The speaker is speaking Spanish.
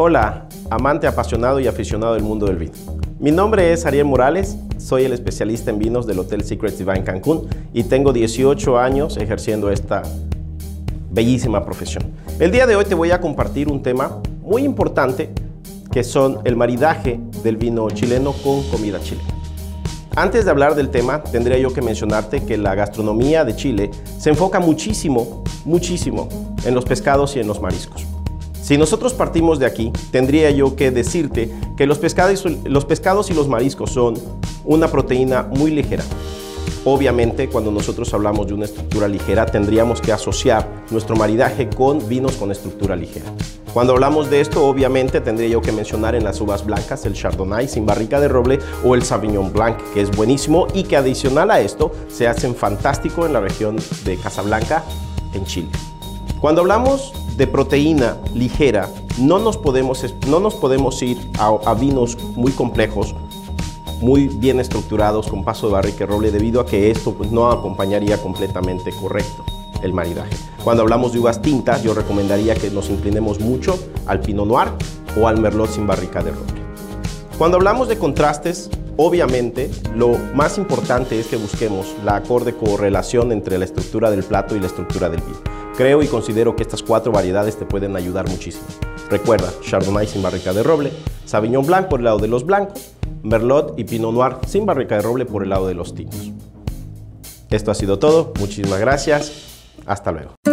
Hola, amante apasionado y aficionado del mundo del vino. Mi nombre es Ariel Morales, soy el especialista en vinos del Hotel Secrets Divine Cancún y tengo 18 años ejerciendo esta bellísima profesión. El día de hoy te voy a compartir un tema muy importante que son el maridaje del vino chileno con comida chilena. Antes de hablar del tema, tendría yo que mencionarte que la gastronomía de Chile se enfoca muchísimo en los pescados y en los mariscos. Si nosotros partimos de aquí, tendría yo que decirte que los pescados y los mariscos son una proteína muy ligera. Obviamente, cuando nosotros hablamos de una estructura ligera, tendríamos que asociar nuestro maridaje con vinos con estructura ligera. Cuando hablamos de esto, obviamente, tendría yo que mencionar en las uvas blancas el Chardonnay sin barrica de roble o el Sauvignon Blanc, que es buenísimo y que adicional a esto se hacen fantástico en la región de Casablanca, en Chile. Cuando hablamos de proteína ligera, no nos podemos ir a vinos muy complejos, muy bien estructurados con paso de barrica de roble, debido a que esto no acompañaría completamente correcto el maridaje. Cuando hablamos de uvas tintas, yo recomendaría que nos inclinemos mucho al Pinot Noir o al Merlot sin barrica de roble. Cuando hablamos de contrastes, obviamente lo más importante es que busquemos la acorde correlación entre la estructura del plato y la estructura del vino. Creo y considero que estas 4 variedades te pueden ayudar muchísimo. Recuerda, Chardonnay sin barrica de roble, Sauvignon Blanc por el lado de los blancos, Merlot y Pinot Noir sin barrica de roble por el lado de los tintos. Esto ha sido todo, muchísimas gracias, hasta luego.